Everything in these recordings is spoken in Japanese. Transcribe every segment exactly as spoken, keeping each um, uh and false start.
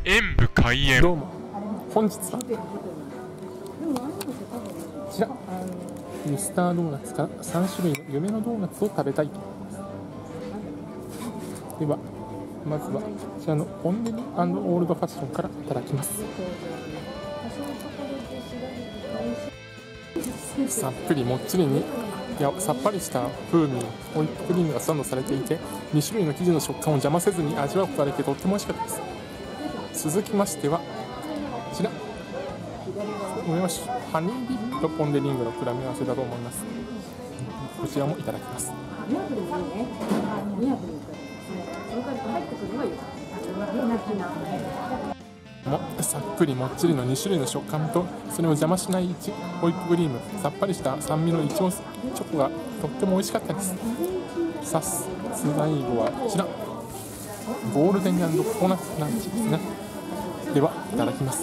演武開演。 どうも、本日はこちらミスタードーナツからさん種類の夢のドーナツを食べたいと思います。ではまずはこちらのポンデリ&オールドファッションからいただきます。さっぷりもっちりにいやさっぱりした風味のホイップクリームがサンドされていて、に種類の生地の食感を邪魔せずに味わうことができてとっても美味しかったです。続きましてはこちら梅干しハニーディップとポン・デ・リングの組み合わせだと思います。こちらもいただきます。もさっくりもっちりのに種類の食感とそれを邪魔しないホイップクリーム、さっぱりした酸味のいちごチョコがとっても美味しかったです。さす最後はこちらゴールデン&ココナッツランチですね。ではいただきます。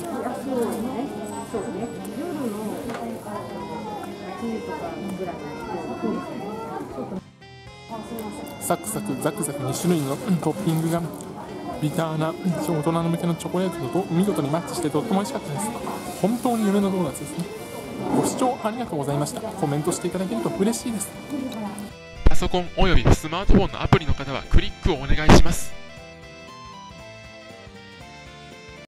サクサクザクザクに種類のトッピングがビターな大人の向けのチョコレートと見事にマッチしてとっても美味しかったです。本当に夢のドーナツですね。ご視聴ありがとうございました。コメントしていただけると嬉しいです。 パソコンおよびスマートフォンのアプリの方はクリックをお願いします。